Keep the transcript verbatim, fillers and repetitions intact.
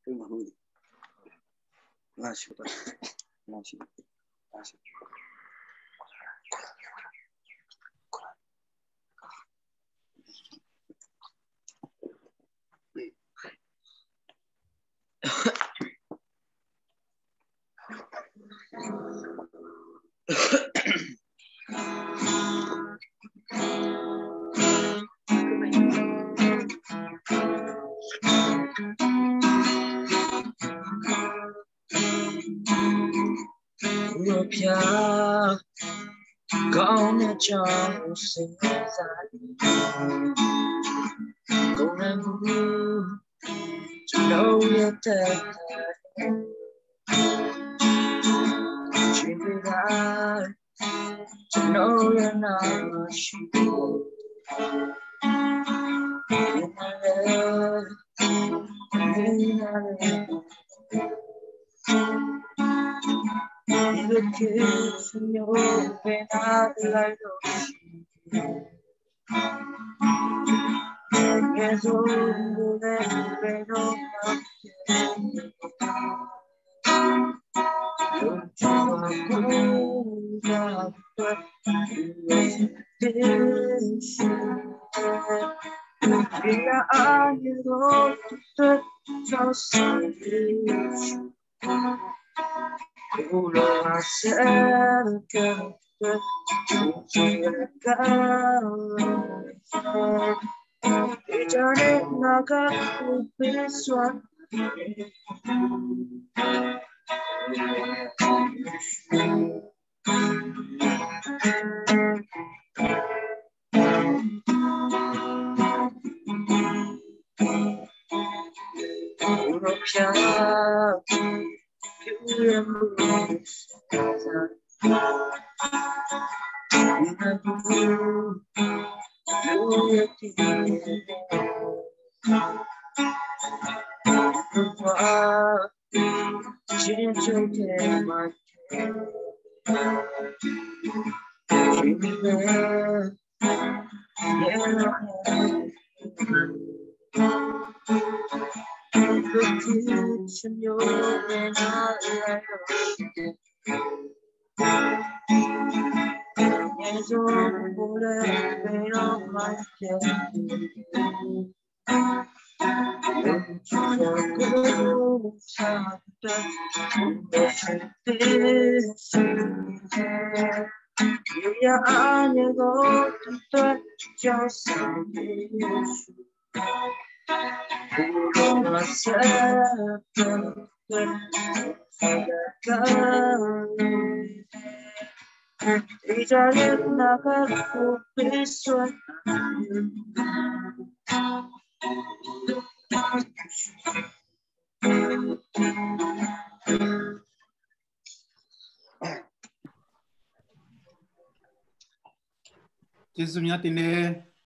Europia, gonna jump sing gonna move to know your death. Dream it out to know you're not sure. In my love, in my love. The kids in your open out like ocean. Yes, oh, that rain on my skin. Don't you know that this yeah, I know that just this. Ulo myself, girl, to go. Eternity, naga, this one. Europia, you remove. Yes, oh, rain on my skin. Don't you go south of this. Yeah, I go to the just this. Pull myself up the gun. Eternity, naga, this one. Jésus,